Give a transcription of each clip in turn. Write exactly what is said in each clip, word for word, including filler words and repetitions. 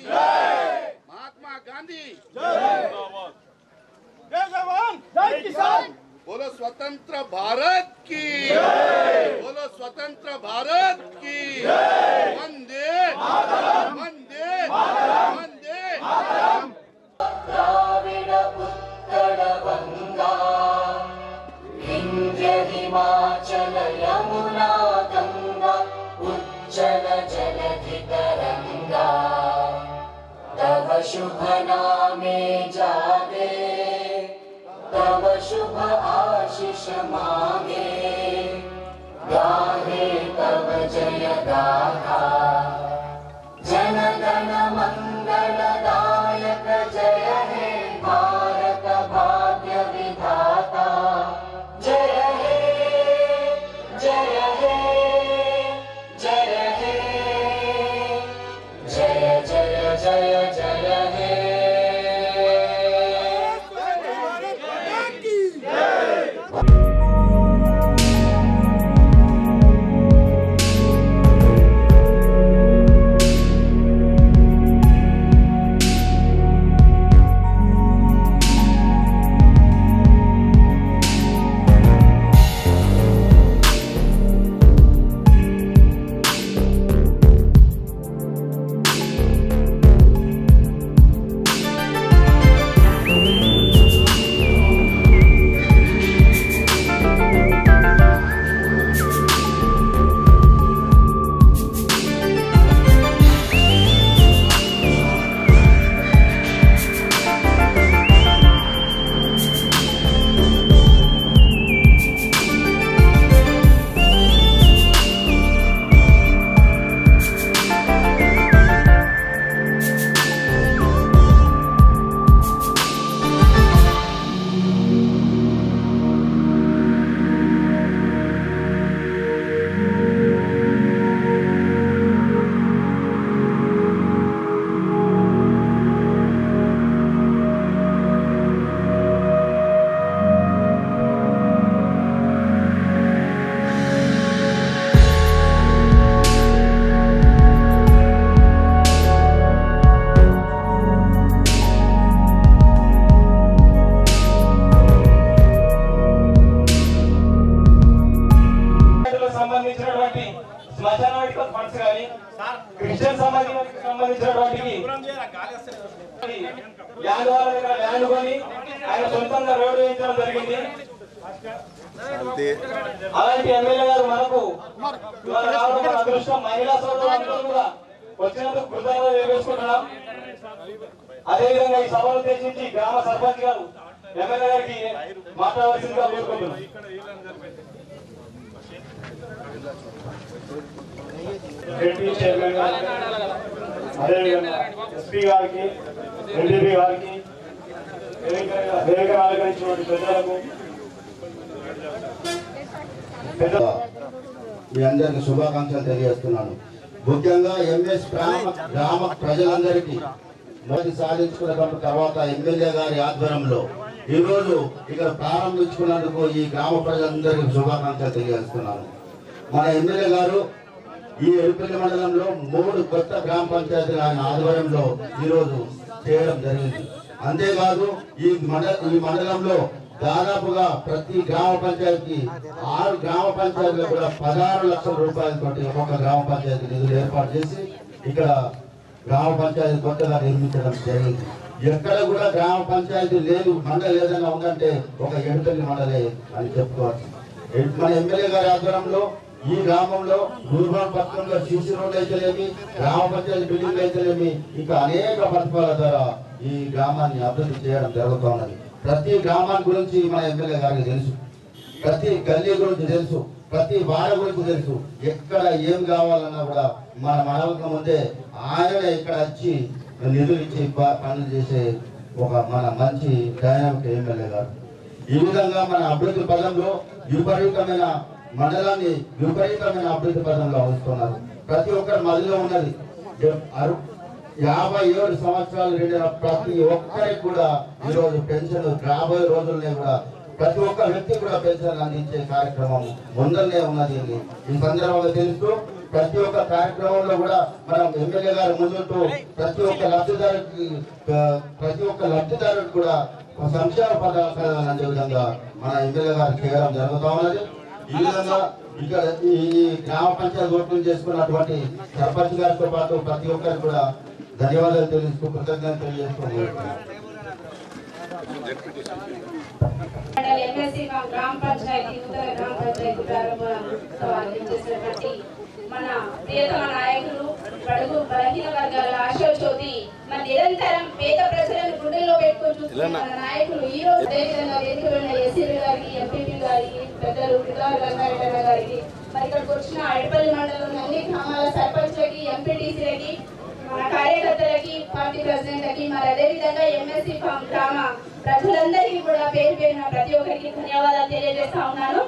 महात्मा गांधी जय जवान जय किसान। बोलो स्वतंत्र भारत की, बोलो स्वतंत्र भारत की। वंदे वंदे वंदे। द्राविड उत्कल गंगा विंध्य हिमाचल यमुना गंगा उज्जल जलधि तरंगा तव शुभ नामे जागे तव शुभ आशीष मांगे गाहे तव जय गाथा जन गण मंगलदायक जय हे भारत भाग्य विधाता जय हे जय हे जय हे जय जय जय जय हे। క్రిస్టియన్ సమాజానికి సంబంధించినటువంటి ల్యాండ్ వాళ్ళ దగ్గర ల్యాండ్ కొని ఆయన సొంతంగా రోడ్డు వేయించడం జరిగింది. అలాంటి ఎమ్మెల్యే గారు మనకు రావడం అదృష్టం. మహిళా సోదరులందరూ కూడా వచ్చినందుకు కృతజ్ఞతలు తెలియజేసుకుంటున్నాం. అదేవిధంగా ఈ సభను ఉద్దేశించి గ్రామ సర్పంచ్ గారు ఎమ్మెల్యే గారికి మాట్లాడవలసిందిగా కోరుకుంటున్నాం. అదేవిధంగా ఎస్పీ గారికి ఎన్డీపీ గారికి వేదిక అలంకరించినటువంటి పెద్దలకు మీ అందరికి శుభాకాంక్షలు తెలియజేస్తున్నాను. ముఖ్యంగా ఎంఎస్ గ్రామ ప్రజలందరికీ మొదటి సాధించుకున్న తర్వాత ఎమ్మెల్యే గారి ఆధ్వర్యంలో ఈ రోజు ఇక్కడ ప్రారంభించుకున్నందుకు ఈ గ్రామ ప్రజలందరికీ శుభాకాంక్షలు తెలియజేస్తున్నాను. మన ఎమ్మెల్యే గారు ఈ ఎరుపల్లి మండలంలో మూడు కొత్త గ్రామ పంచాయతీలు ఆయన ఆధ్వర్యంలో ఈ రోజు చేయడం జరిగింది. అంతేకాదు ఈ మండల ఈ మండలంలో దాదాపుగా ప్రతి గ్రామ పంచాయతీ ఆరు గ్రామ పంచాయతీలు కూడా పదహారు లక్షల రూపాయలతో ఒక్కొక్క గ్రామ పంచాయతీ నిధులు ఏర్పాటు చేసి ఇక్కడ గ్రామ పంచాయతీ కొత్తగా నిర్మించడం జరిగింది. ఎక్కడ కూడా గ్రామ పంచాయతీ లేదు, మండలి ఏదైనా ఉందంటే ఒక ఎడుపల్లి మండలే అని చెప్పుకోవచ్చు. మన ఎమ్మెల్యే గారి ఆధ్వర్యంలో ఈ గ్రామంలో రూరల్ పట్టణంలో సీసీ రోడ్లు అయితేనేమి, గ్రామ పంచాయతీ బిల్డింగ్లు అయితేనేమి, ఇంకా అనేక పథకాల ద్వారా ఈ గ్రామాన్ని అభివృద్ధి చేయడం జరుగుతున్నది. ప్రతి గ్రామాన్ని గురించి మన ఎమ్మెల్యే గారికి తెలుసు, ప్రతి గల్లీ గురించి తెలుసు, ప్రతి వాడ గురించి తెలుసు. ఎక్కడ ఏం కావాలన్నా కూడా మన మనవక ముందే ఆయనే ఇక్కడ వచ్చి నిధులు ఇచ్చి పనులు చేసే ఒక మన మంచి డైనామిక్ ఎమ్మెల్యే గారు. ఈ విధంగా మన అభివృద్ధి పదంలో విపరీతమైన మండలాన్ని విపరీతమైన అభివృద్ధి పదంలో వస్తున్నారు. ప్రతి ఒక్కరి మదిలో ఉన్నది యాభై ఏడు సంవత్సరాలు నిండిన ప్రతి ఒక్కరికి కూడా ఈరోజు పెన్షన్ రాబోయే రోజుల్నే కూడా ప్రతి ఒక్క వ్యక్తి కూడా పెన్షన్ అందించే కార్యక్రమం ముందరనే ఉన్నది. ఈ సందర్భంగా తెలుస్తూ ప్రతి ఒక్క కార్యక్రమంలో కూడా మనం ఎమ్మెల్యే గారి ముందుంటూ ప్రతి ఒక్క లబ్ధిదారుకి ప్రతి ఒక్క లబ్ధిదారుడు కూడా సంక్షేమ పథకాలు అందే విధంగా మన ఎమ్మెల్యే గారు చేయడం జరుగుతూ ఉన్నది. ఈ విధంగా ఇక్కడ ఈ గ్రామ పంచాయతీ ఓపెన్ చేసుకున్నటువంటి సర్పంచ్ గారితో పాటు ప్రతి ఒక్కరికి కూడా ధన్యవాదాలు తెలియజేస్తూ కృతజ్ఞతలు తెలియజేస్తున్నాం. ఎంఎస్సీ గ్రామ పంచాయతీ నూతన గ్రామ పంచాయతీ ప్రారంభోత్సవాన్ని చేసినటువంటి మన ప్రియతమ నాయకులు బడుగు బలహీన వర్గాల ఆశోజ్యోతి మన నిరంతరం పేద ప్రజలను గుండెల్లో పెట్టుకొని చూస్తున్న మన నాయకులు ఈ రోజు అదేవిధంగా వేదిక వెళ్ళిన ఎస్సీలు గారికి ఎంపీపీ గారికి పెద్దలు పిల్లలు రంగారెడ్డి గారికి మరి ఇక్కడికి వచ్చిన అడపల్లి మండలంలోని అన్ని గ్రామాల సర్పంచ్లకి ఎంపీటీసీలకి మన కార్యకర్తలకి పార్టీ ప్రెసిడెంట్లకి మరి అదేవిధంగా ఎంఎస్సీ గ్రామ ప్రజలందరికీ కూడా పేరు పేరున ప్రతి ఒక్కరికి ధన్యవాదాలు తెలియజేస్తా ఉన్నాను.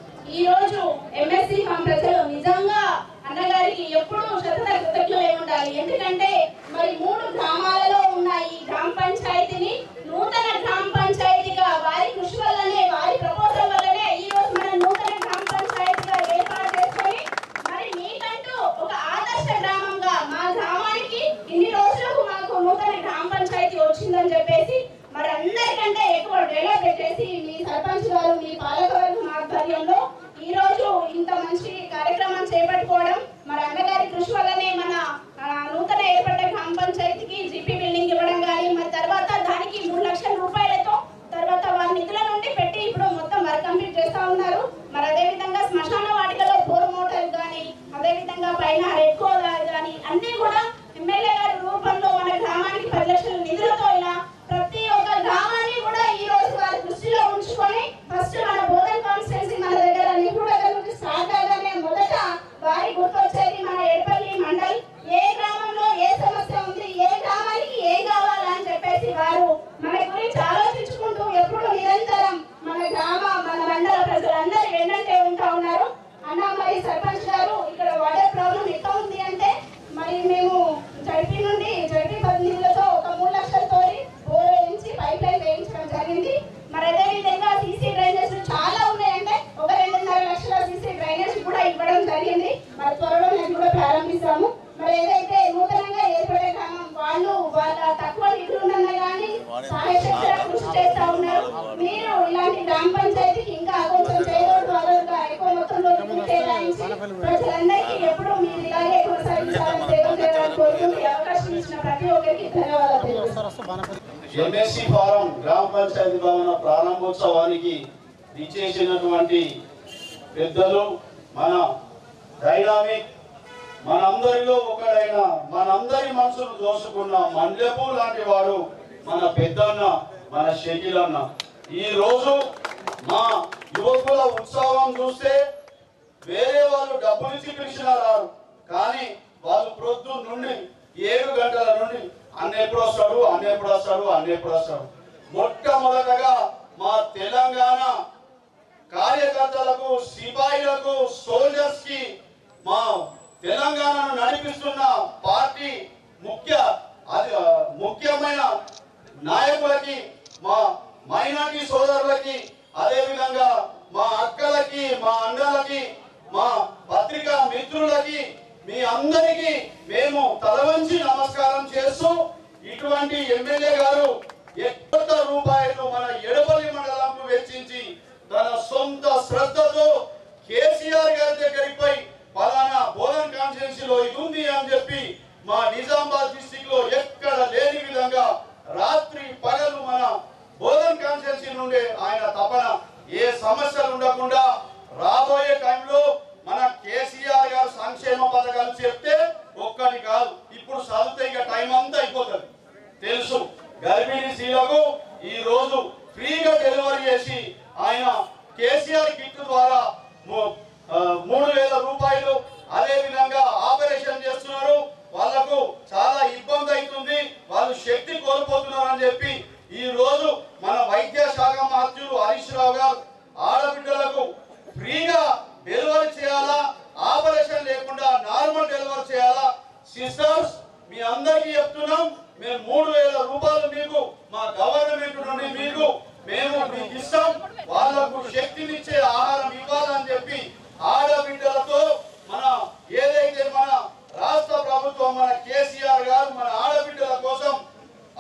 ఈ రోజు ఎంఎస్సీ ఫామ్ ప్రజలు నిజంగా అన్నగారికి ఎప్పుడు శతద కృతజ్ఞులై ఉండాలి. ఎందుకంటే మరి మూడు గ్రామాలలో ఉన్న ఈ గ్రామ పంచాయతీని నూతన గ్రామ పంచాయతీగా వారి కృషి వల్లనే వారి ప్రపోజల్ వల్లనే ఈ రోజు మన నూతన గ్రామ పంచాయతీగా ఏర్పాటు చేసుకొని మరి మీకంటూ ఒక ఆదర్శ గ్రామంగా మా గ్రామానికి ఇన్ని రోజులకు మాకు నూతన గ్రామ పంచాయతీ వచ్చిందని చెప్పేసి మరి అందరికంటే ఎక్కువ డెవలప్ పెట్టేసి మీ సర్పంచ్ గారు మీ పాలకవర్గం ఆధ్వర్యంలో ఈ రోజు ఇంత మంచి కార్యక్రమం చేపట్టుకోవడం మరి అన్నగారి కృషి వల్లనే మన నూతన ఏర్పడ్డ గ్రామ పంచాయతీకి జీపీ బిల్డింగ్ ఇవ్వడం కానీ మరి తర్వాత దానికి మూడు లక్షల రూపాయలతో తర్వాత వారి నిధుల నుండి పెట్టి ఇప్పుడు మొత్తం వర్క్ కంప్లీట్ చేస్తా ఉన్నారు. మరి అదేవిధంగా శ్మశాన వాటికలో బోర్ మోటార్ కానీ అదేవిధంగా పైన రెడ్ కోదారు కానీ అన్ని కూడా ఎమ్మెల్యే గారి రూపంలో మన గ్రామానికి పది లక్షల నిధులతో ఇలా ప్రతి ఒక్క గ్రామాన్ని కూడా ఈ రోజు వారి దృష్టిలో ఉంచుకొని ఫస్ట్ మన బోధన్ కాన్స్టిట్యున్సీ మన దగ్గర నిపుణుల నుంచి స్టార్ట్ అవగానే మొదట వారి గుర్తొచ్చేది మన ఎడపల్లి మండల్. ఏ గ్రామంలో ఏ సమస్య ఉంది, ఏ గ్రామానికి ఏం కావాలని చెప్పేసి వారు మన గురించి ఆలోచించుకుంటూ ఎప్పుడు నిరంతరం మన గ్రామ మన మండల ప్రజలందరూ వెన్నంటే ఉంటా ఉన్నారు. అన్న మరి సర్పంచ్ గారు ఇక్కడ వాటర్ ప్రాబ్లం ఎక్కువ ఉంది అంటే మరి మేము జడ్పీ నుండి జడ్పీ ప్రతినిధులతో ఒక మూడు లక్షలతో బోర్ వేయించి పైప్ లైన్ వేయించడం జరిగింది. మరి అదేవిధంగా సీసీ డ్రైనేజ్ చాలా ఉన్నాయంటే ఒక రెండున్నర లక్షల సీసీ డ్రైనేజ్ కూడా ఇవ్వడం జరిగింది. మరి త్వరలో మేము కూడా ప్రారంభిస్తాము. మరి ఏదైతే నూతనంగా ఏర్పడే గ్రామం వాళ్ళు వాళ్ళ తక్కువ నిధులు ఉన్నా కానీ సాయశక్తిగా కృషి చేస్తా ఉన్నారు. మీరు ఇలాంటి గ్రామ పంచాయతీకి ఇంకా కొంచెం చేయడం ద్వారా ఎక్కువ మొత్తంలో నిధులు కేటాయించి ప్రజలందరికీ ఎప్పుడు మీరు ఇలాగే కొనసాగించాలని సేవ చేయాలని కోరుకుంటూ అవకాశం ఇచ్చిన ప్రతి ఒక్కరికి ధన్యవాదాలు. ఎంఎస్సీ ఫారం గ్రామ పంచాయతీ భవన ప్రారంభోత్సవానికి ఇచ్చేసినటువంటి పెద్దలు మన డైనామిక్ మనందరిలో ఒకడైన మనందరి మనసును దోసుకున్న మండపు లాంటి వాడు మన పెద్దన్న మన షకీల్ అన్న. ఈ రోజు మా యువకుల ఉత్సవం చూస్తే వేరే వాళ్ళు డబ్బులు ఇచ్చి పిలిచినా రారు, కానీ వాళ్ళు ప్రొద్దు నుండి ఏడు గంటల నుండి అన్న ఎప్పుడు వస్తాడు అన్న ఎప్పుడు వస్తాడు అన్న ఎప్పుడు వస్తాడు మొట్టమొదటగా మా తెలంగాణ కార్యకర్తలకు సిపాయిలకు సోల్జర్స్ కి మా తెలంగాణను నడిపిస్తున్న పార్టీ ముఖ్య అది ముఖ్యమైన నాయకులకి మా మైనారిటీ సోదరులకి అదేవిధంగా మా అక్కలకి మా అన్నలకి మా పత్రికా మిత్రులకి మీ అందరికీ మేము తలవంచి నమస్కారం చేస్తూ ఇటువంటి ఎమ్మెల్యే గారు ఎక్కువ రూపాయలు మన ఎడపల్లి మండలంకు వెచ్చించి తన సొంత శ్రద్ధతో కేసీఆర్ గారి దగ్గరికి పోయి పలానా బోధన్ కాన్స్టిట్యున్సీలో ఇది ఉంది అని చెప్పి మా నిజామాబాద్ డిస్టిక్ లో ఎక్కడ లేని విధంగా రాత్రి పగలు మన బోధన్ కాన్స్టిట్యున్సీ నుండి ఆయన తపన ఏ సమస్యలు ఉండకుండా రాబోయే టైంలో మన కేసీఆర్ గారు సంక్షేమ పథకాలు చెప్తే ఒక్కటి కాదు, ఇప్పుడు చదివితే ఇక టైం అంతా అయిపోతుంది తెలుసు. గర్భిణీ స్త్రీలకు ఈ రోజు ఫ్రీగా డెలివరీ చేసి ఆయన కేసీఆర్ కిట్ ద్వారా మూడు వేల రూపాయలు అదే విధంగా ఆపరేషన్ చేస్తున్నారు. వాళ్లకు చాలా ఇబ్బంది అవుతుంది, వాళ్ళు శక్తి కోల్పోతున్నారు అని చెప్పి ఈ రోజు మన వైద్య శాఖ మంత్రులు హరీష్ రావు గారు ఆడబిడ్డలకు ఫ్రీగా డెలివరీ చేయాలా, ఆపరేషన్ లేకుండా నార్మల్ డెలివరీ చేయాలా. సిస్టర్స్ మీ అందరికీ చెప్తున్నాం, మేము మూడు వేల రూపాయలు మీకు మా గవర్నమెంట్ నుండి మీకు మేము మీకు ఇస్తాం. వాళ్లకు శక్తినిచ్చే ఆహారం ఇవ్వాలని చెప్పి ఆడబిడ్డలతో మన ఏదైతే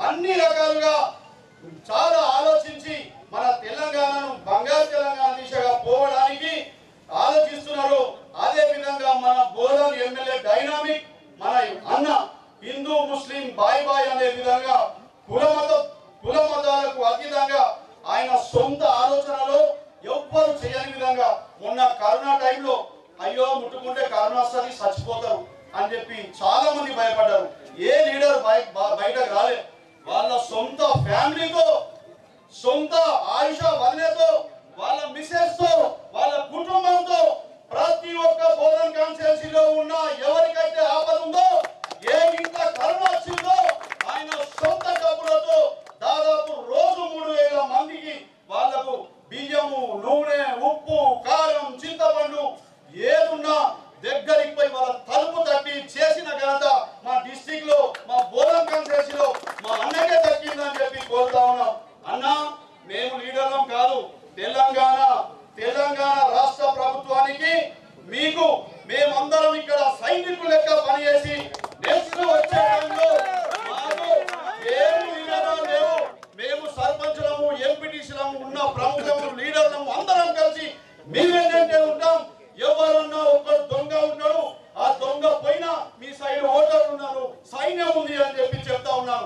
అన్ని రకాలుగా చాలా ఆలోచించి మన తెలంగాణను బంగారు తెలంగాణ దిశగా పోవడానికి ఆలోచిస్తున్నారు. అదే విధంగా మన బోధన్ ఎమ్మెల్యే డైనామిక్ మన అన్న హిందూ ముస్లిం బాయ్ బాయ్ అనే విధంగా కుల మత కుల మతాలకు అతీతంగా ఆయన సొంత ఆలోచనలో ఎవ్వరు చేయని విధంగా మొన్న కరోనా టైంలో అయ్యో ముట్టుకుంటే కరోనా వస్తుంది చచ్చిపోతారు అని చెప్పి చాలా మంది భయపడ్డారు. ఏ లీడర్ బయటకు రాలేదు. వాళ్ళ సొంత ఫ్యామిలీతో సొంత ఆయుష వదిలేతో వాళ్ళ మిసెస్ తో వాళ్ళ కుటుంబంతో ప్రతి ఒక్క బోధన్ కాన్స్టిట్యున్సీలో ఉన్న ఎవరికైతే ఆపద ఉందో ఏ ఇంత కరోనా వచ్చిందో ఆయన సొంత డబ్బులతో దాదాపు రోజు మూడు వేల మందికి వాళ్లకు బియ్యము నూనె ఉప్పు కారం చింతపండు ఏదున్నా దగ్గరికి పోయి వాళ్ళ తలుపు తట్టి చేసిన ఘనత మా డిస్టిక్ లో మా బోధన్ కాన్స్టిట్యున్సీలో మా అన్నకే దక్కిందని చెప్పి కోరుతా ఉన్నాం. అన్న మేము లీడర్లం కాదు, తెలంగాణ తెలంగాణ రాష్ట్ర ప్రభుత్వానికి మీకు మేమందరం ఇక్కడ సైనికులు లెక్క పనిచేసి నెక్స్ట్ వచ్చే టైంలో మాకు ఏమి లీడర్లు లేవు, మేము సర్పంచులము ఎంపీటీసీలము ఉన్న ప్రముఖము లీడర్లము అందరం కలిసి మేమేంటంటే ఉంటాం. ఎవరన్నా ఒక్కరు దొంగ ఉన్నాడు, ఆ దొంగ పైన మీ సైడ్ ఓటర్లు ఉన్నారు, సైన్యం ఉంది అని చెప్పి చెప్తా ఉన్నాను.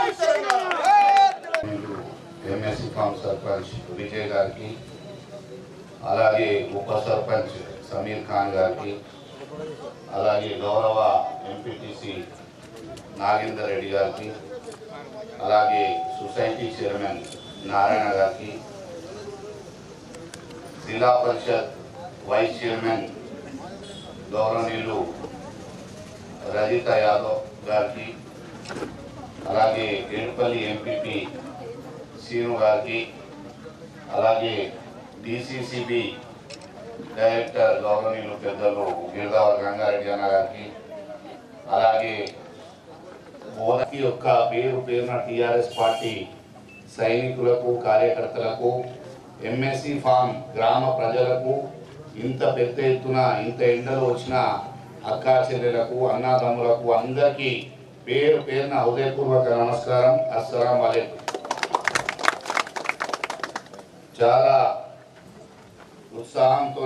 ఎంఎస్సి ఫామ్ సర్పంచ్ విజయ్ గారికి, అలాగే ఉప సర్పంచ్ సమీర్ ఖాన్ గారికి, అలాగే గౌరవ ఎంపీటీసీ నాగేందర్ రెడ్డి గారికి, అలాగే సొసైటీ చైర్మన్ నారాయణ గారికి, జిల్లా పరిషత్ వైస్ చైర్మన్ గౌరవనీయులు రజిత యాదవ్ గారికి, అలాగే ఏడుపల్లి ఎంపీపీ సీను గారికి, అలాగే డిసిసిబి డైరెక్టర్ గౌరవనీయులు పెద్దలు గిరిదావర్ గంగారెడ్డి అన్న గారికి, అలాగే బోధకి యొక్క పేరు పేరున టీఆర్ఎస్ పార్టీ సైనికులకు కార్యకర్తలకు ఎంఎస్సి ఫామ్ గ్రామ ప్రజలకు ఇంత పెద్ద ఎత్తున ఇంత ఎండలు వచ్చిన అక్కా చెల్లెలకు అన్నదమ్ములకు అందరికీ పేరు పేరున హృదయపూర్వక నమస్కారం. అస్సలాం వాలేకుం. చాలా ఉత్సాహంతో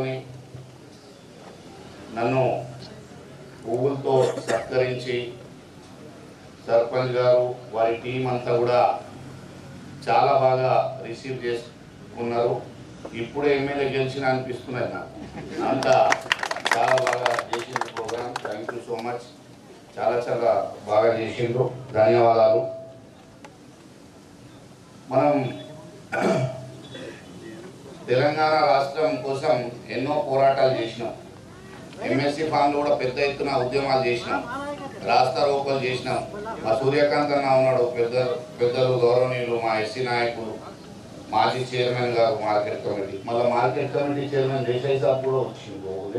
నన్ను పువ్వులతో సత్కరించి సర్పంచ్ గారు వారి టీం అంతా కూడా చాలా బాగా రిసీవ్ చేసుకున్నారు. ఇప్పుడే ఎమ్మెల్యే గెలిచిన అనిపిస్తున్నది నాకు. అంతా చాలా బాగా చేసిండ్రు program. Thank you so much. చాలా చాలా బాగా చేసిండ్రు. ధన్యవాదాలు. మనం తెలంగాణ రాష్ట్రం కోసం ఎన్నో పోరాటాలు చేసినాం. ఎంఎస్సి ఫామ్లో కూడా పెద్ద ఎత్తున ఉద్యమాలు చేసినాం, రాస్తా రోకోలు చేసినాం. మా సూర్యకాంత్ అన్న ఉన్నాడు, పెద్ద పెద్దలు గౌరవనీయులు మా ఎస్సీ నాయకులు, మాజీ చైర్మన్ గారు మార్కెట్ కమిటీ, మళ్ళీ market committee chairman Desai sahab కూడా వచ్చింది.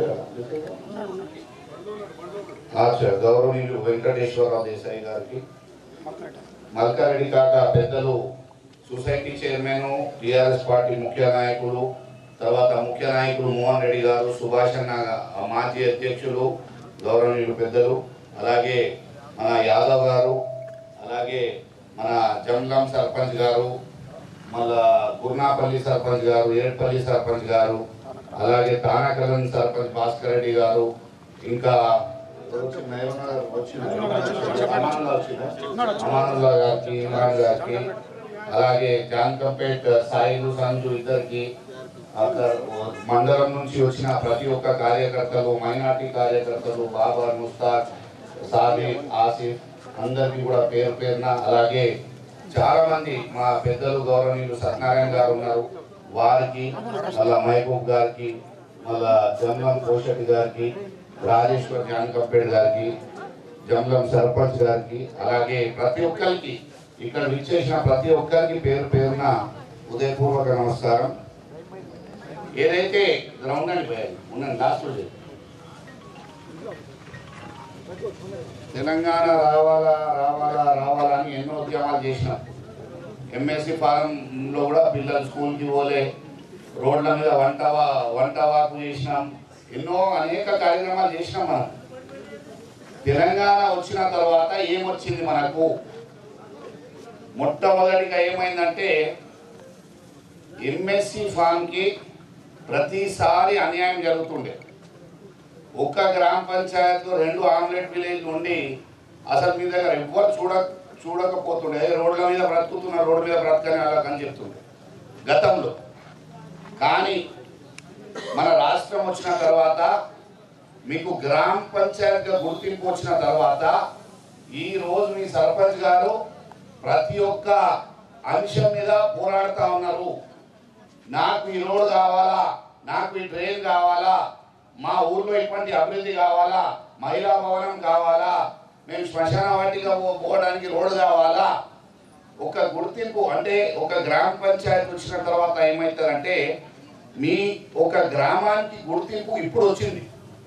గౌరవనీయులు వెంకటేశ్వరరావు దేశాయి గారికి, మల్కారెడ్డి కాక పెద్దలు సొసైటీ చైర్మన్ టిఆర్ఎస్ పార్టీ ముఖ్య నాయకులు, తర్వాత ముఖ్య నాయకులు మోహన్ రెడ్డి గారు, సుభాష్ అన్న మాజీ అధ్యక్షులు గౌరవనీయులు పెద్దలు, అలాగే మన యాదవ్ గారు, అలాగే మన జంగం సర్పంచ్ గారు, మళ్ళా గుర్నాపల్లి సర్పంచ్ గారు, ఏడ్పల్లి సర్పంచ్ గారు, అలాగే తానాకలన్ సర్పంచ్ భాస్కర్ రెడ్డి గారు, ఇంకా అమానుల్లా గారికి, ఇమ్రాన్ గారికి, అలాగే జాన్కంపేట్ సాయిలు సంజు ఇద్దరికి, మండలం నుంచి వచ్చిన ప్రతి ఒక్క కార్యకర్తలు, మైనార్టీ కార్యకర్తలు, బాబర్, ముస్తాక్, సాబిర్, ఆసిఫ్ అందరికీ కూడా పేరు పేరున, అలాగే చాలా మంది మా పెద్దలు గౌరవనీయులు సత్యనారాయణ గారు ఉన్నారు, వారికి, మళ్ళా మహబూబ్ గారికి, మళ్ళా జంగం కోశెట్టి గారికి, రాజేశ్వర్ జాన్కంపేట్ గారికి, జంగం సర్పంచ్ గారికి, అలాగే ప్రతి ఒక్కరికి ఇక్కడ విచ్చేసిన ప్రతి ఒక్కరికి పేరు పేరున ఉదయపూర్వక నమస్కారం. ఏదైతే గ్రౌండ్ అని పోయాలి ఉన్నాను లాస్ట్ రోజు తెలంగాణ రావాలా రావాలా రావాలా అని ఎన్నో ఉద్యమాలు చేసినాం. ఎంఎస్సి ఫారంలో కూడా పిల్లలు స్కూల్కి పోలే, రోడ్ల మీద వంట వంట వాకు చేసినాం, ఎన్నో అనేక కార్యక్రమాలు చేసినాం. మనం తెలంగాణ వచ్చిన తర్వాత ఏమొచ్చింది మనకు? మొట్టమొదటిగా ఏమైందంటే ఎంఎస్సి ఫామ్కి ప్రతిసారి అన్యాయం జరుగుతుండే. ఒక్క గ్రామ పంచాయతీలో రెండు ఆమ్లెట్ విలేజ్ ఉండి అసలు మీ దగ్గర ఎవ్వరు చూడ చూడకపోతుండే. రోడ్ల మీద బ్రతుకుతున్న రోడ్డు మీద బ్రతకని వాళ్ళకని చెప్తుండే గతంలో. కానీ మన రాష్ట్రం వచ్చిన తర్వాత, మీకు గ్రామ పంచాయతీగా గుర్తింపు వచ్చిన తర్వాత ఈరోజు మీ సర్పంచ్ గారు ప్రతి ఒక్క అంశం మీద పోరాడుతూ ఉన్నారు. నాకు ఈ రోడ్ కావాలా, నాకు ఈ ట్రైన్ కావాలా, మా ఊర్లో ఇటువంటి అభివృద్ధి కావాలా, మహిళా భవనం కావాలా, మేము శ్మశాన వాటిగా పోవడానికి రోడ్డు కావాలా. ఒక గుర్తింపు అంటే ఒక గ్రామ పంచాయతీ వచ్చిన తర్వాత ఏమవుతుందంటే మీ ఒక గ్రామానికి గుర్తింపు ఇప్పుడు వచ్చింది.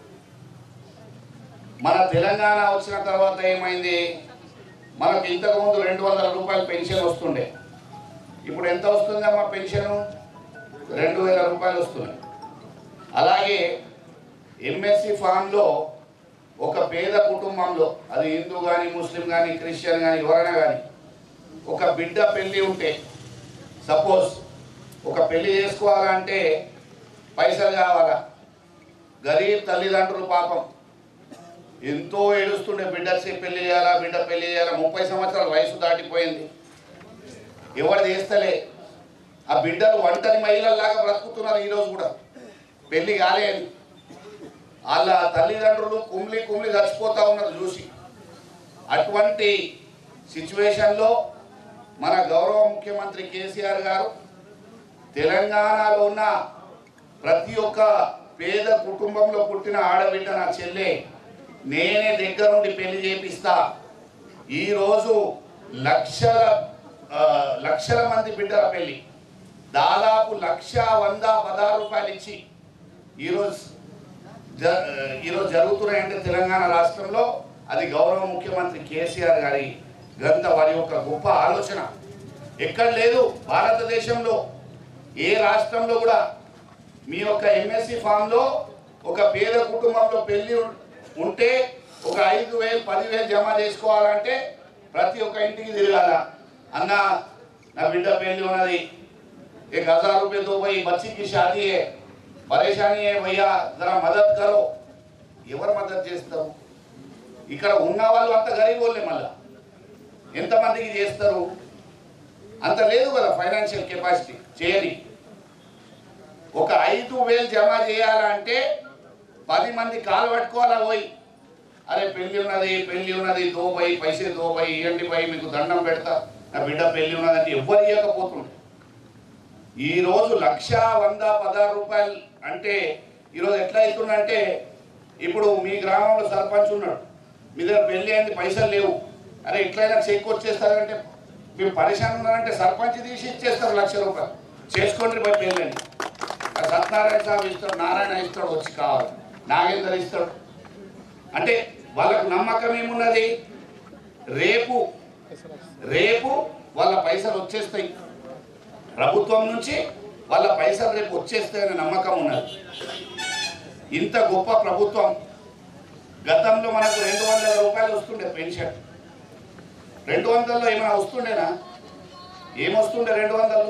మన తెలంగాణ వచ్చిన తర్వాత ఏమైంది, మనకు ఇంతకుముందు రెండు వందల రూపాయలు పెన్షన్ వస్తుండే. ఇప్పుడు ఎంత వస్తుందమ్మా పెన్షను? రెండు వేల రూపాయలు వస్తుంది. అలాగే ఎంఎస్సి ఫామ్లో ఒక పేద కుటుంబంలో, అది హిందూ కానీ ముస్లిం కానీ క్రిస్టియన్ కానీ ఎవరైనా కానీ, ఒక బిడ్డ పెళ్ళి ఉంటే, సపోజ్ ఒక పెళ్ళి చేసుకోవాలంటే పైసలు కావాలా. గరీబ్ తల్లిదండ్రులు పాపం ఎంతో ఏడుస్తుండే, బిడ్డ పెళ్లి చేయాలా, బిడ్డ పెళ్లి చేయాలా. ముప్పై సంవత్సరాల వయసు దాటిపోయింది, ఎవరు చేస్తలే. ఆ బిడ్డలు ఒంటరి మహిళల్లాగా బ్రతుకుతున్నారు ఈరోజు కూడా, పెళ్లి కాలే అని. వాళ్ళ తల్లిదండ్రులు కుమ్లి కుమ్లి చచ్చిపోతూ ఉన్నారు చూసి. అటువంటి సిచ్యువేషన్లో మన గౌరవ ముఖ్యమంత్రి కేసీఆర్ గారు తెలంగాణలో ఉన్న ప్రతి ఒక్క పేద కుటుంబంలో పుట్టిన ఆడబిడ్డ నా చెల్లె, నేనే దగ్గరుండి పెళ్లి చేపిస్తా. ఈరోజు లక్షల లక్షల మంది బిడ్డల పెళ్లి, దాదాపు లక్ష వంద పదహారు రూపాయలు ఇచ్చి ఈరోజు జ ఈరోజు జరుగుతున్నాయంటే తెలంగాణ రాష్ట్రంలో అది గౌరవ ముఖ్యమంత్రి కేసీఆర్ గారి గంత వారి యొక్క గొప్ప ఆలోచన. ఎక్కడ లేదు భారతదేశంలో, ఏ రాష్ట్రంలో కూడా మీ యొక్క ఎంఎస్సి ఫామ్లో ఒక పేద కుటుంబంలో పెళ్లి ఉంటే ఒక ఐదు వేలు పదివేలు జమ చేసుకోవాలంటే ప్రతి ఒక్క ఇంటికి తిరగాల. అన్న నా బిడ్డ పెళ్లి ఉన్నది, एक हजार रुपये दो भाई, बच्ची की शादी है, परेशानी है भैया, जरा मदद करो. ఎవరు మద్దతు చేస్తారు? ఇక్కడ ఉన్న వాళ్ళు అంత గరీబోళ్ళే, మళ్ళా ఎంతమందికి చేస్తారు? అంత లేదు కదా ఫైనాన్షియల్ కెపాసిటీ చేయని. ఒక ఐదు వేలు జమ చేయాలంటే పది మంది కాలు పట్టుకోవాలా పోయి, అరే పెళ్లి ఉన్నది పెళ్లి ఉన్నది దో భయ్ పైసే దో భయ్ ఇవ్వండి భయ్, మీకు దండం పెడతా, నా బిడ్డ పెళ్లి ఉన్నదంటే ఎవ్వరు ఇవ్వకపోతుండే. ఈరోజు లక్ష వంద పదహారు రూపాయలు అంటే ఈరోజు ఎట్లా అవుతుందంటే, ఇప్పుడు మీ గ్రామంలో సర్పంచ్ ఉన్నాడు, మీ దగ్గర పెళ్లి అయింది, పైసలు లేవు, అరే ఎట్లయినా చెక్ వచ్చేస్తారంటే మీరు పరేషాన్ ఉన్నారంటే సర్పంచ్ తీసి ఇచ్చేస్తారు లక్ష రూపాయలు, చేసుకోండి పోయి పెళ్ళి అని. సత్యనారాయణ స్వామి ఇస్తాడు, నారాయణ ఇస్తాడు, వచ్చి కావాలి నాగేందర్ ఇస్తాడు. అంటే వాళ్ళకు నమ్మకం ఏమున్నది, రేపు రేపు వాళ్ళ పైసలు వచ్చేస్తాయి, ప్రభుత్వం నుంచి వాళ్ళ పైసలు రేపు వచ్చేస్తాయనే నమ్మకం ఉన్నది. ఇంత గొప్ప ప్రభుత్వం. గతంలో మనకు రెండు వందల రూపాయలు వస్తుండే పెన్షన్, రెండు వందల్లో ఏమైనా వస్తుండేనా? ఏమొస్తుండే రెండు వందలు?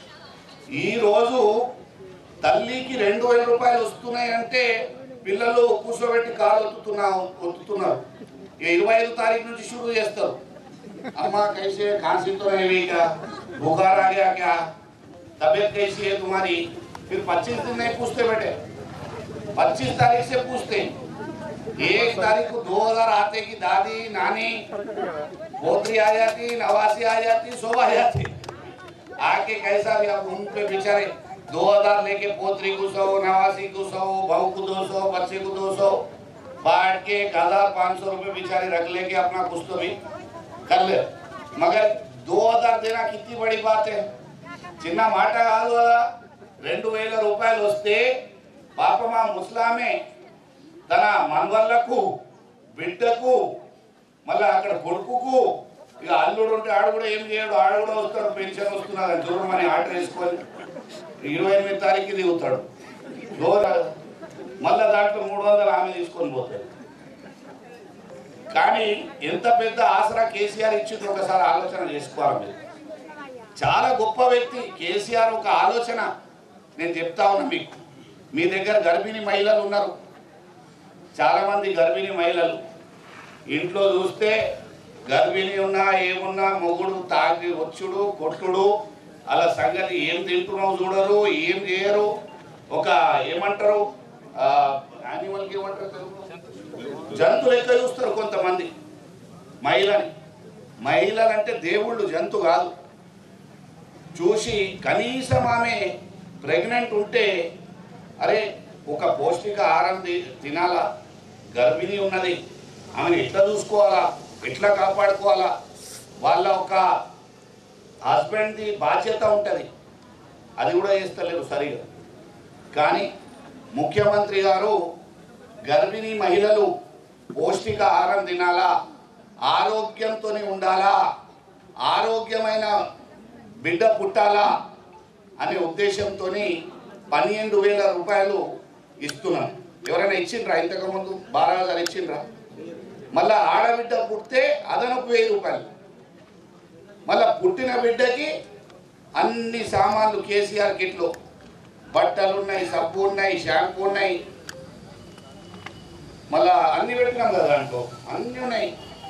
ఈరోజు తల్లికి రెండు వేల రూపాయలు వస్తున్నాయి అంటే పిల్లలు కూర్చోబెట్టి కాలు ఒత్తుతున్నా ఒత్తుతున్నారు. ఇరవై ఐదు తారీఖు నుంచి షురూ చేస్తారు. अम्मा कैसे खांसी तो नहीं क्या, बुखार आ गया क्या, तबीयत कैसी है तुम्हारी? फिर पच्चीस दिन नहीं पूछते बेटे, पच्चीस तारीख से पूछते। एक तारीख को दो हजार आते की दादी नानी पोतरी आ जाती, नवासी आ जाती, सब आ जाती, आके कैसा भी अब उन पे बेचारे दो हजार लेके पोतरी को सौ, नवासी को सौ, बहू को दो सौ, बच्चे को दो सौ बांट के एक हजार पाँच सौ रुपये बेचारे रख लेके अपना कुछ तो भी कर ले. मगर दो हजार देना कितनी बड़ी बात है, చిన్న మాట కాదు కదా. రెండు వేల రూపాయలు వస్తే పాపం ఆ ముస్లామే తన మనవళ్ళకు బిడ్డకు మళ్ళీ అక్కడ కొడుకుకు, ఇక అల్లుడు ఉంటే ఆడు కూడా ఏం చేయడు, ఆడు కూడా వస్తాడు, పెన్షన్ వస్తున్నది దూరమని ఆర్డర్ వేసుకొని ఇరవై ఎనిమిది తారీఖు దిగుతాడు, మళ్ళీ దాంట్లో మూడు వందలు ఆమె తీసుకొని పోతాడు. కానీ ఎంత పెద్ద ఆసరా కేసీఆర్ ఇచ్చింది ఒకసారి ఆలోచన చేసుకోవాలి మీరు. చాలా గొప్ప వ్యక్తి కేసీఆర్. ఒక ఆలోచన నేను చెప్తా ఉన్నా మీకు. మీ దగ్గర గర్భిణీ మహిళలు ఉన్నారు, చాలామంది గర్భిణీ మహిళలు ఇంట్లో చూస్తే గర్భిణీ ఉన్నా ఏమున్నా మొగుడు తాగి వచ్చుడు కొట్టుడు, అలా సంగతి ఏం తింటున్నావు చూడరు, ఏం చేయరు. ఒక ఏమంటారు యానిమల్కి ఏమంటారు తెలుగు, జంతు లెక్క చూస్తారు కొంతమంది మహిళని. మహిళలు అంటే దేవుళ్ళు, జంతు కాదు. చూసి కనీసం ఆమె ప్రెగ్నెంట్ ఉంటే అరే ఒక పౌష్టిక ఆహారం తినాలా, గర్భిణీ ఉన్నది, ఆమెను ఎట్లా చూసుకోవాలా, ఎట్లా కాపాడుకోవాలా, వాళ్ళ ఒక హస్బెండ్ది బాధ్యత ఉంటుంది. అది కూడా చేస్తలేరు సరిగా. కానీ ముఖ్యమంత్రి గారు గర్భిణీ మహిళలు పౌష్టిక ఆహారం తినాలా, ఆరోగ్యంతో ఉండాలా, ఆరోగ్యమైన బిడ్డ పుట్టాలా అనే ఉద్దేశంతో పన్నెండు వేల రూపాయలు ఇస్తున్నాను. ఎవరైనా ఇచ్చిండ్రా ఇంతకుముందు? బాగా గారు ఇచ్చిండ్రా? మళ్ళీ ఆడబిడ్డ పుట్టితే అదనపు వెయ్యి రూపాయలు. మళ్ళీ పుట్టిన బిడ్డకి అన్ని సామాన్లు కేసీఆర్ కిట్లో, బట్టలు ఉన్నాయి, సబ్బు ఉన్నాయి, షాంపూ ఉన్నాయి, మళ్ళా అన్ని పెట్టినాం కదా దాంట్లో, అన్నీ ఉన్నాయి.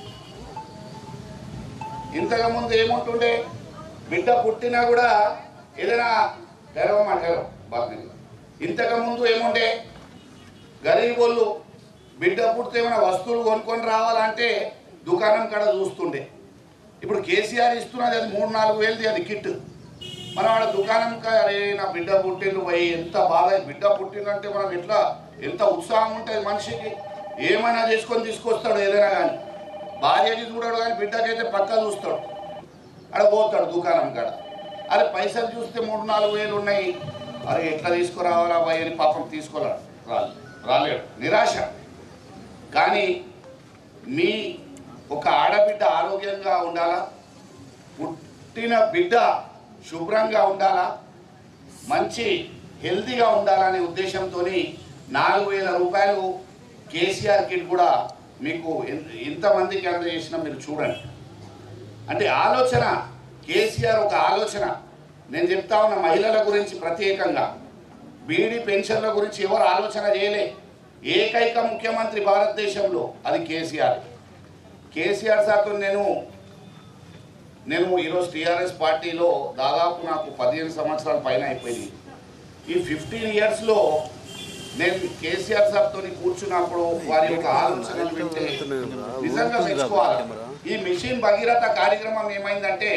ఇంతకుముందు ఏముంటుండే, బిడ్డ పుట్టినా కూడా ఏదైనా తెరవమంటారు బాగా. ఇంతకుముందు ఏముండే, గరీబోళ్ళు బిడ్డ పుట్టితే ఏమైనా వస్తువులు కొనుక్కొని రావాలంటే దుకాణం కాడ చూస్తుండే. ఇప్పుడు కేసీఆర్ ఇస్తున్నది అది మూడు నాలుగు వేలది అది కిట్. మనం ఆడ దుకాణం అరే నా బిడ్డ పుట్టిండు పోయి ఎంత బాగా, బిడ్డ పుట్టిందంటే మనం ఎట్లా ఎంత ఉత్సాహం ఉంటుంది మనిషికి. ఏమైనా చేసుకొని తీసుకొస్తాడు ఏదైనా కానీ. భార్యకి చూడాడు కానీ బిడ్డకైతే పక్క చూస్తాడు. ఆడ పోతాడు దుకాణం కాడ. అరే పైసలు చూస్తే మూడు నాలుగు వేలు ఉన్నాయి, అరే ఎట్లా తీసుకురావాలా భయ అని పాపం తీసుకోలేడు, రాదు రాలేడు, నిరాశ. కానీ మీ ఒక ఆడబిడ్డ ఆరోగ్యంగా ఉండాలా, పుట్టిన బిడ్డ శుభ్రంగా ఉండాలా, మంచి హెల్తీగా ఉండాలనే ఉద్దేశంతో నాలుగు వేల రూపాయలు కేసీఆర్ కిట్ కూడా మీకు ఇంతమందికి అందజేసిన మీరు చూడండి. అంటే ఆలోచన, కేసీఆర్ ఒక ఆలోచన. నేను చెప్తా ఉన్న మహిళల గురించి ప్రత్యేకంగా, బీడీ పెన్షన్ల గురించి ఎవరు ఆలోచన చేయలే. ఏకైక ముఖ్యమంత్రి భారతదేశంలో అది కేసీఆర్. కేసీఆర్ సార్తో నేను నేను ఈరోజు టీఆర్ఎస్ పార్టీలో దాదాపు నాకు పదిహేను సంవత్సరాల పైన అయిపోయింది. ఈ ఫిఫ్టీన్ ఇయర్స్లో నేను కేసీఆర్ సార్తో కూర్చున్నప్పుడు వారి యొక్క ఆలోచనలు వింటే నిజంగా మెచ్చుకోవాలి. ఈ మిషన్ భగీరథ కార్యక్రమం ఏమైందంటే,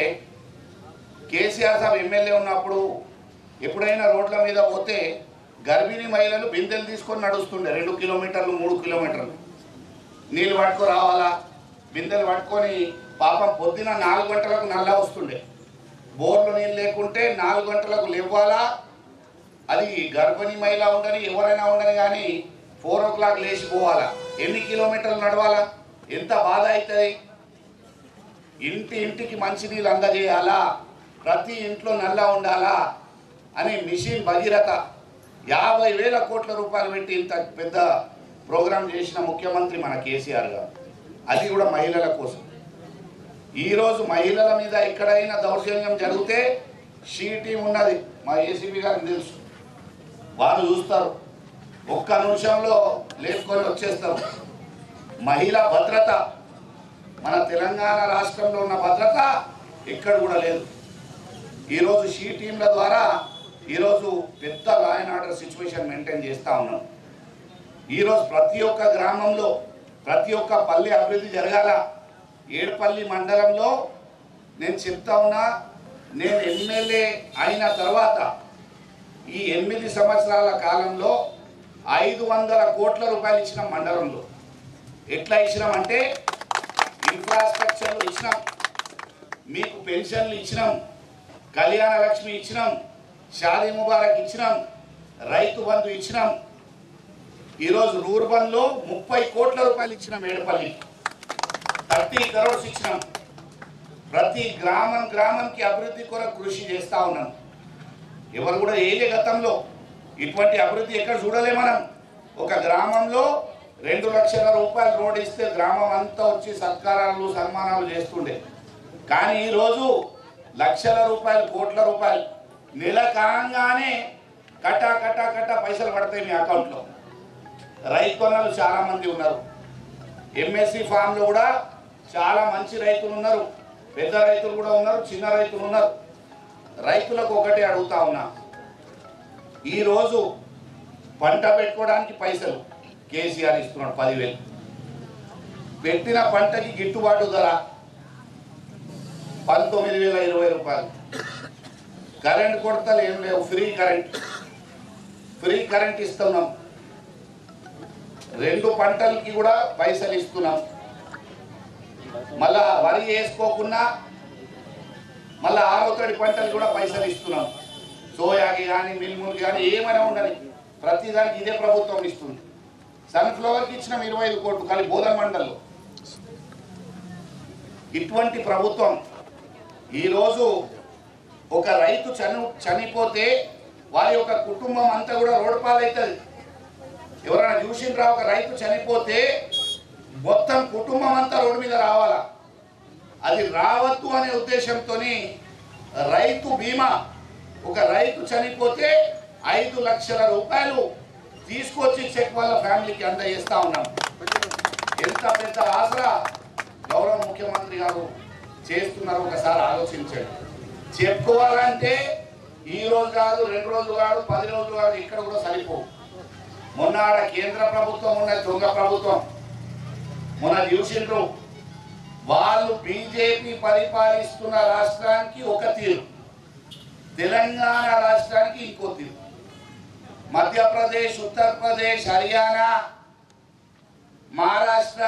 కేసీఆర్ సాబ్ ఎమ్మెల్యే ఉన్నప్పుడు ఎప్పుడైనా రోడ్ల మీద పోతే గర్భిణీ మహిళలు బిందెలు తీసుకొని నడుస్తుండే, రెండు కిలోమీటర్లు మూడు కిలోమీటర్లు నీళ్ళు పట్టుకు రావాలా, బిందెలు పట్టుకొని పాపం పొద్దున నాలుగు గంటలకు నల్లా వస్తుండే. బోర్లు నీళ్ళు లేకుంటే నాలుగు గంటలకు లేవాలా. అది గర్భిణీ మహిళ ఉండని ఎవరైనా ఉండని కానీ ఫోర్ ఓ క్లాక్ లేచిపోవాలా. ఎన్ని కిలోమీటర్లు నడవాలా, ఎంత బాధ అవుతుంది. ఇంటి ఇంటికి మంచినీళ్ళు అందజేయాలా, ప్రతి ఇంట్లో నల్లా ఉండాలా అని మిషన్ భగీరథ యాభై వేల కోట్ల రూపాయలు పెట్టి ఇంత పెద్ద ప్రోగ్రాం చేసిన ముఖ్యమంత్రి మన కేసీఆర్ గారు. అది కూడా మహిళల కోసం. ఈరోజు మహిళల మీద ఎక్కడైనా దౌర్జన్యం జరిగితే షీ టీం ఉన్నది, మా ఏసీబీ గారికి తెలుసు, వారు చూస్తారు, ఒక్క నిమిషంలో లేపుకొని వచ్చేస్తారు. మహిళా భద్రత మన తెలంగాణ రాష్ట్రంలో ఉన్న భద్రత ఎక్కడ కూడా లేదు. ఈరోజు షీ టీంల ద్వారా ఈరోజు పెద్ద law and order situation maintain చేస్తూ ఉన్నాం. ఈరోజు ప్రతి ఒక్క గ్రామంలో ప్రతి ఒక్క పల్లె అభివృద్ధి జరగాల. ఏడుపల్లి మండలంలో నేను చెప్తా ఉన్నా, నేను ఎమ్మెల్యే అయిన తర్వాత ఈ ఎనిమిది సంవత్సరాల కాలంలో ఐదు వందల కోట్ల రూపాయలు ఇచ్చిన మండలంలో. ఎట్లా ఇచ్చినామంటే ఇన్ఫ్రాస్ట్రక్చర్లు ఇచ్చినాం, మీకు పెన్షన్లు ఇచ్చినాం, కళ్యాణ లక్ష్మి ఇచ్చినాం, షాదీ ముబారక్ ఇచ్చినాం, రైతు బంధు ఇచ్చినాం. ఈరోజు రూర్బన్లో ముప్పై కోట్ల రూపాయలు ఇచ్చినాం, ఏడుపల్లి థర్టీ కరోడ్స్ ఇచ్చినాం. ప్రతి గ్రామం గ్రామంకి అభివృద్ధి కొరకు కృషి చేస్తూ ఉన్నాం. ఎవరు కూడా ఏదే గతంలో ఇటువంటి అభివృద్ధి ఎక్కడ చూడలే మనం. ఒక గ్రామంలో రెండు లక్షల రూపాయలు రోడ్ ఇస్తే గ్రామం అంతా వచ్చి సత్కారాలు సన్మానాలు చేస్తుండే. కానీ ఈరోజు లక్షల రూపాయలు కోట్ల రూపాయలు నెల కాగానే కట్టా కట్టా కట్టా పైసలు పడతాయి మీ అకౌంట్లో. రైతన్నలు చాలా మంది ఉన్నారు. ఎంఎస్సి ఫామ్లో కూడా చాలా మంచి రైతులు ఉన్నారు, పెద్ద రైతులు కూడా ఉన్నారు, చిన్న రైతులు ఉన్నారు. రైతులకు ఒకటే అడుగుతా ఉన్నా, ఈరోజు పంట పెట్టుకోవడానికి పైసలు కేసీఆర్ ఇస్తున్నాడు పదివేలు. పెట్టిన పంటకి గిట్టుబాటు ధర పంతొమ్మిది వేల ఇరవై రూపాయలు. కరెంట్ కొడతలు ఏం లేవు, ఫ్రీ కరెంట్ ఫ్రీ కరెంట్ ఇస్తున్నాం. రెండు పంటలకి కూడా పైసలు ఇస్తున్నాం. మళ్ళా వరి వేసుకోకుండా మళ్ళా ఆరోతడి పంటలు కూడా పైసలు ఇస్తున్నాం. సోయాకి కానీ మిల్ములకి కానీ ఏమైనా ఉండని ప్రతిదానికి ఇదే ప్రభుత్వం ఇస్తుంది. సన్ఫ్లవర్కి ఇచ్చినాం ఇరవై ఐదు కోట్లు కానీ బోధన మండల్లో. ఇటువంటి ప్రభుత్వం ఈరోజు ఒక రైతు చని చనిపోతే వారి యొక్క కుటుంబం అంతా కూడా రోడ్డు పాలవుతుంది. ఎవరైనా చూసిండ్రా ఒక రైతు చనిపోతే మొత్తం కుటుంబం అంతా రోడ్డు మీద రావాలా? అది రావద్దు అనే ఉద్దేశంతో రైతు బీమా, ఒక రైతు చనిపోతే ఐదు లక్షల రూపాయలు తీసుకొచ్చి చెక్ వాళ్ళ ఫ్యామిలీకి అందజేస్తా ఉన్నాం. ఎంత పెద్ద ఆసరా గౌరవ ముఖ్యమంత్రి గారు చేస్తున్నారు ఒకసారి ఆలోచించండి. చెప్పుకోవాలంటే ఈ రోజు కాదు, రెండు రోజులు కాదు, పది రోజులు కాదు, ఇక్కడ కూడా సరిపోవు. మొన్న ఆడ కేంద్ర ప్రభుత్వం ఉన్న దొంగ ప్రభుత్వం మొన్న చూసిండ్రు. వాళ్ళు బీజేపీ పరిపాలిస్తున్న రాష్ట్రానికి ఒక తీరు, తెలంగాణ రాష్ట్రానికి ఇంకో తీరు. మధ్యప్రదేశ్, ఉత్తరప్రదేశ్, హర్యానా, మహారాష్ట్ర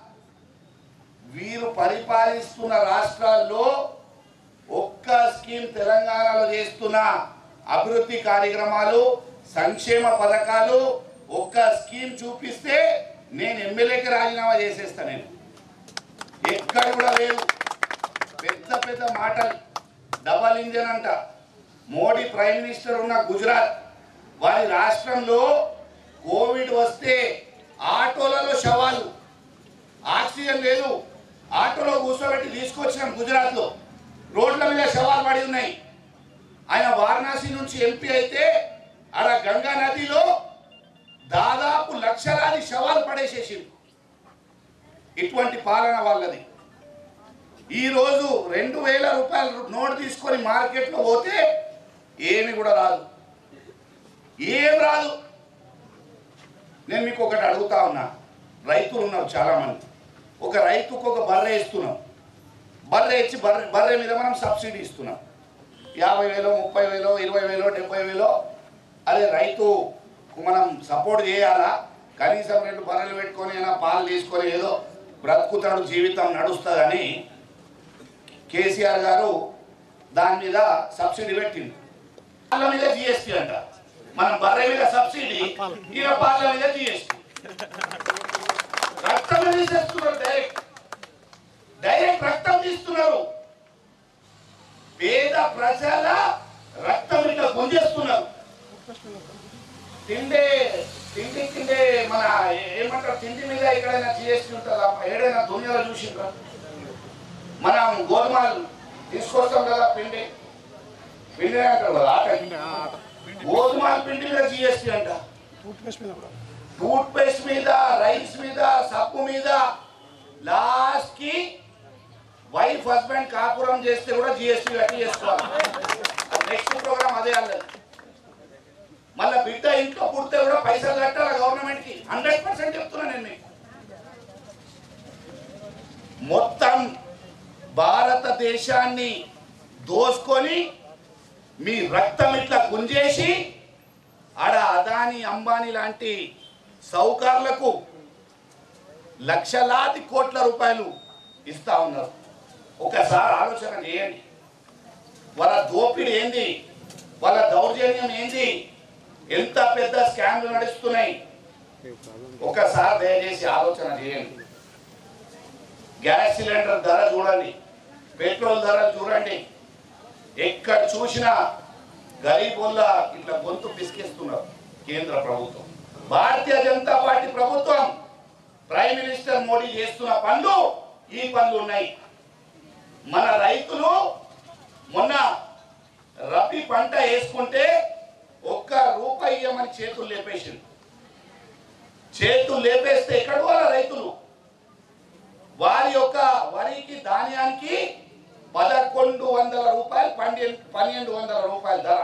వీరు పరిపాలిస్తున్న రాష్ట్రాల్లో ఒక్క స్కీమ్ తెలంగాణలో చేస్తున్న అభివృద్ధి కార్యక్రమాలు, సంక్షేమ పథకాలు ఒక్క స్కీమ్ చూపిస్తే నేను ఎమ్మెల్యేకి రాజీనామా చేసేస్తా. నేను ఎక్కడ కూడా లేదు. పెద్ద పెద్ద మాటలు, డబల్ ఇంజన్ అంట. మోడీ ప్రైమ్ మినిస్టర్ ఉన్న గుజరాత్ వారి రాష్ట్రంలో కోవిడ్ వస్తే ఆటోలలో శవాలు, ఆక్సిజన్ లేదు, ఆటోలో కూర్చోబెట్టి తీసుకొచ్చినాం. గుజరాత్లో రోడ్ల మీద శవాలు పడి ఉన్నాయి. ఆయన వారణాసి నుంచి ఎంపీ అయితే ఆడ గంగా నదిలో దాదాపు లక్షలాది శవాలు పడేసేసింది. ఇటువంటి పాలన వాళ్ళది. ఈరోజు రెండు వేల రూపాయలు నోటు తీసుకొని మార్కెట్లో పోతే ఏమి కూడా రాదు, ఏం రాదు. నేను మీకు ఒకటి అడుగుతా ఉన్నా, రైతులు ఉన్నారు చాలామంది. ఒక రైతుకు ఒక బర్రె ఇస్తున్నాం, బర్రె ఇచ్చి బర్రె బర్రె మీద మనం సబ్సిడీ ఇస్తున్నాం. యాభై వేలో ముప్పై వేలో ఇరవై వేలో డెబ్బై వేలో అదే రైతుకు మనం సపోర్ట్ చేయాలా? కనీసం రెండు బర్రెలు పెట్టుకొని అయినా పాలు తీసుకొని ఏదో బ్రతుకుతాడు, జీవితం నడుస్తుందని కేసీఆర్ గారు దాని మీద సబ్సిడీ పెట్టింది. పాల మీద జిఎస్టీ అంట. మనం బర్రె మీద సబ్సిడీ, ఈయన పాల మీద జిఎస్టీ. రక్తం తీసేస్తున్నారు, డైరెక్ట్ డైరెక్ట్ రక్తం తీస్తున్నారు. పేద ప్రజల రక్తం ఇట్లా గుంజేస్తున్నారు. తిండే తిండి తిండే మన ఏమంటారు, తిండి మీద ఎక్కడైనా జిఎస్టీ ఉంటుందా? ఏడైనా దునియాలో చూసిండ్రా? మనం గోధుమలు తీసుకొస్తాం కదా, పిండి పిండి అంటారు కదా, ఆట. గోధుమల పిండి మీద జిఎస్టీ అంట. టూత్ పేస్ట్ మీద, రైస్ మీద, సబ్బు మీద, లాస్ట్ కి వైఫ్ హస్బెండ్ కాపురం చేస్తే కూడా జిఎస్టీ కట్టి చేసుకోవాలి. నెక్స్ట్ ప్రోగ్రామ్ అదే అన్నది. మళ్ళీ బిడ్డ ఇంట్లో పుడితే కూడా పైసలు కట్టాలి గవర్నమెంట్ కి. హండ్రెడ్ పర్సెంట్ చెప్తున్నా నేను మీకు. మొత్తం భారతదేశాన్ని దోసుకొని మీ రక్తం ఇట్లా గుంజేసి ఆడ అదాని, అంబానీ లాంటి సౌకర్యాలకు లక్షలాది కోట్ల రూపాయలు ఇస్తా ఉన్నారు. ఒకసారి ఆలోచన చేయండి. వాళ్ళ దోపిడీ ఏంది, వాళ్ళ దౌర్జన్యం ఏంది, ఎంత పెద్ద స్కామ్లు నడుస్తున్నాయి. ఒకసారి దయచేసి ఆలోచన చేయండి. గ్యాస్ సిలిండర్ ధర చూడండి, పెట్రోల్ ధర చూడండి. ఎక్కడ చూసినా గరీబుల్ల ఇట్లా గొంతు పిసికేస్తున్నారు కేంద్ర ప్రభుత్వం. భారతీయ జనతా పార్టీ ప్రభుత్వం, ప్రైమ్ మినిస్టర్ మోడీ చేస్తున్న పనులు ఈ పనులు ఉన్నాయి. మన రైతులు మొన్న వేసుకుంటే ఒక్క రూపాయి ఇవ్వమని చేతులు లేపేసింది. చేతులు లేపేస్తే ఎక్కడ వాళ్ళ రైతులు వారి యొక్క వరికి ధాన్యానికి పదకొండు వందల రూపాయలు పన్నెండు పన్నెండు వందల రూపాయల ధర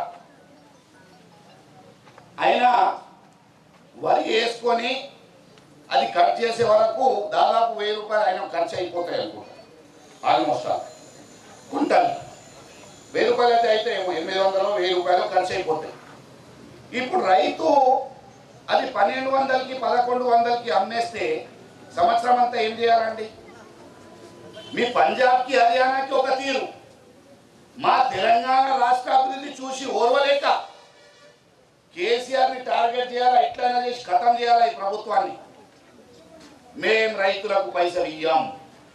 అయినా వరి వేసుకొని అది కట్ చేసే వరకు దాదాపు వెయ్యి రూపాయలు ఆయన ఖర్చు అయిపోతాయి అనుకుంటా. ఆల్మోస్ట్ కుంటల్ వెయ్యి రూపాయలు అయితే అయితే ఎనిమిది వందలు వెయ్యి రూపాయలు ఖర్చు అయిపోతాయి. ఇప్పుడు రైతు అది పన్నెండు వందలకి పదకొండు వందలకి అమ్మేస్తే సంవత్సరం అంతా ఏం చేయాలండి? మీ పంజాబ్కి హర్యానాకి ఒక తీరు, మా తెలంగాణ రాష్ట్ర అభివృద్ధి చూసి ఓర్వలేక కేసీఆర్ని టార్గెట్ చేయాలా, ఎట్లయినా చేసి ఖతం చేయాలా ఈ ప్రభుత్వాన్ని. మేం రైతులకు పైసలు ఇయ్యాం.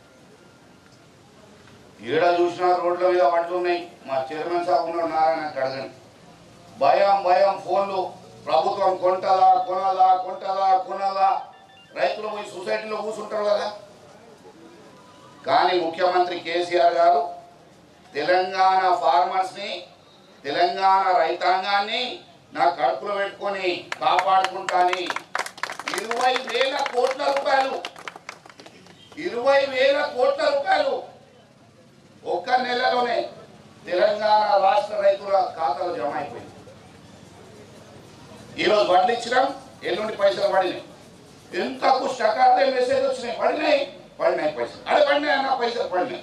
ఈడ చూసిన రోడ్ల మీద వడ్లు ఉన్నాయి. మా చైర్మన్ సాబ్ ఉన్నాడు నారాయణ అడగండి. భయం భయం ఫోన్లు, ప్రభుత్వం కొంటదా కొనదా కొంటదా కొనదా. రైతులు పోయి సొసైటీలో కూర్చుంటారు కదా. కానీ ముఖ్యమంత్రి కేసీఆర్ గారు తెలంగాణ ఫార్మర్స్ని, తెలంగాణ రైతాంగాన్ని నా కడుపులో పెట్టుకొని కాపాడుకుంటాని ఇరవై వేల కోట్ల రూపాయలు ఇరవై వేల కోట్ల రూపాయలు ఒక్క నెలలోనే తెలంగాణ రాష్ట్ర రైతుల ఖాతాలో జమ అయిపోయింది. ఈరోజు వడ్లు ఇచ్చినాం, ఎల్లుండి పైసలు పడినాయి. ఎంతకు స్టకార్దే మెసేజ్ వచ్చినాయి, పడినాయి పడినాయి పైసలు. అదే పడినాయి అన్న పైసలు పడినాయి.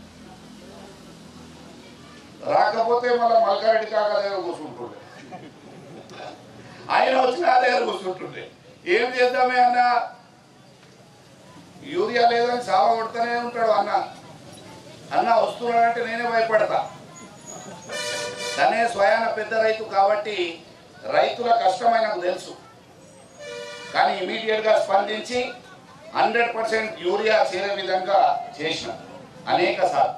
రాకపోతే మళ్ళీ మల్కారెడ్డి కాక దగ్గర కూర్చుంటుండే, ఆయన వచ్చిన ఆ దగ్గర కూర్చుంటుండే. ఏం చేద్దామే అన్న, యూరియా లేదని సావ కొడుతూనే ఉంటాడు అన్న. అన్న వస్తున్నాడంటే నేనే భయపడతా. తనే స్వయాన పెద్ద రైతు కాబట్టి రైతుల కష్టమై నాకు తెలుసు. కానీ ఇమీడియట్ గా స్పందించి హండ్రెడ్ పర్సెంట్ యూరియా చేరే విధంగా చేసిన అనేక సార్లు.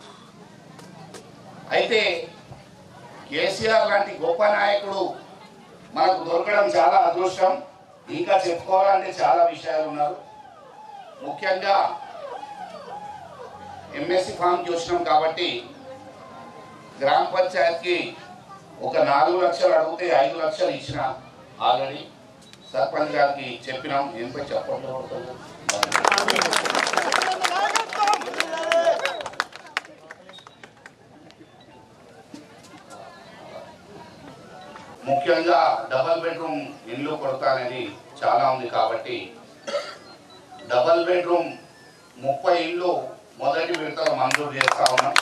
అయితే కేసీఆర్ లాంటి గొప్ప నాయకుడు మనకు దొరకడం చాలా అదృష్టం. ఇంకా చెప్పుకోవాలంటే చాలా విషయాలు ఉన్నారు. ముఖ్యంగా ఎంఎస్సి ఫామ్కి వచ్చినాం కాబట్టి గ్రామ పంచాయత్కి ఒక నాలుగు లక్షలు అడిగితే ఐదు లక్షలు ఇచ్చిన ఆల్రెడీ సర్పంచ్ గారికి చెప్పినాం. ఎంపై చెప్పట్లు ముఖ్యంగా డబల్ బెడ్రూమ్ ఇల్లు కొరత అనేది చాలా ఉంది కాబట్టి డబల్ బెడ్రూమ్ ముప్పై ఇల్లు మొదటి విడతలో మంజూరు చేస్తా ఉన్నాం.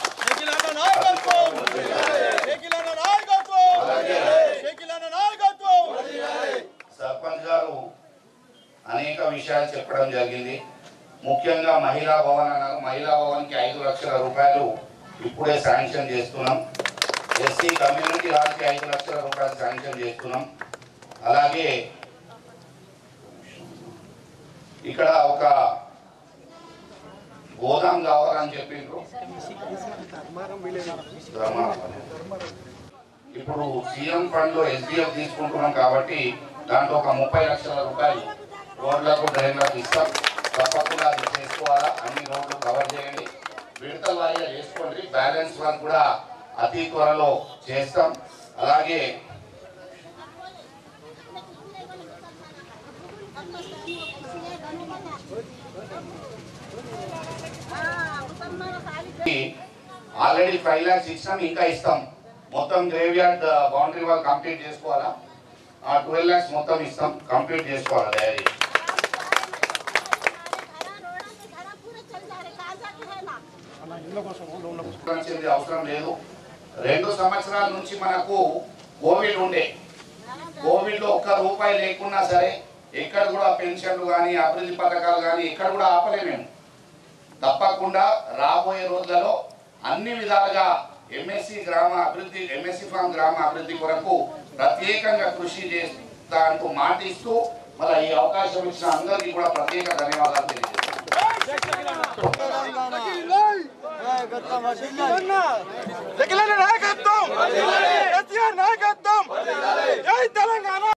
సర్పంచ్ గారు అనేక విషయాలు చెప్పడం జరిగింది. ముఖ్యంగా మహిళా భవన్ అన్నారు. మహిళా భవన్కి ఐదు లక్షల రూపాయలు ఇప్పుడే శాంక్షన్ చేస్తున్నాం. ఎస్సీ కమ్యూనిటీ హాల్కి ఐదు లక్షల రూపాయలు శాంక్షన్ చేస్తున్నాం. అలాగే ఇక్కడ ఒక గోదాం కావాలని చెప్పిండ్రు. ఇప్పుడు సీఎం ఫండ్ లో ఎస్డిఎఫ్ తీసుకుంటున్నాం కాబట్టి దాంట్లో ఒక ముప్పై లక్షల రూపాయలు రోడ్లకు డ్రైన్లకు ఇస్తాం. తప్పకుండా అది చేసుకోవాలా. అన్ని రోడ్లు కవర్ చేయండి. విడతల వారీగా చేసుకోండి. బ్యాలెన్స్ వర్క్ కూడా అతి త్వరలో చేస్తాం. అలాగే ఆల్రెడీ ఫైవ్ ల్యాక్స్ ఇచ్చినాం, ఇంకా ఇస్తాం. మొత్తం graveyard boundary wall complete చేసుకోవాలా. ఆ ట్వెల్వ్ ల్యాక్స్ మొత్తం ఇస్తాం, కంప్లీట్ చేసుకోవాలా. డైరీ అవసరం లేదు. రెండు సంవత్సరాల నుంచి మనకు కోవిడ్ ఉండే. కోవిడ్ లో ఒక్క రూపాయి లేకున్నా సరే ఎక్కడ కూడా పెన్షన్లు కానీ అభివృద్ధి పథకాలు కానీ ఎక్కడ కూడా ఆపలేమేము. తప్పకుండా రాబోయే రోజులలో అన్ని విధాలుగా ఎంఎస్సి గ్రామ అభివృద్ధి ఎంఎస్సి ఫామ్ గ్రామ అభివృద్ధి కొరకు ప్రత్యేకంగా కృషి చేస్తా అంటూ మాట ఇస్తూ మళ్ళీ ఈ అవకాశం ఇచ్చిన అందరికీ కూడా ప్రత్యేక ధన్యవాదాలు తెలియజేస్తున్నాను.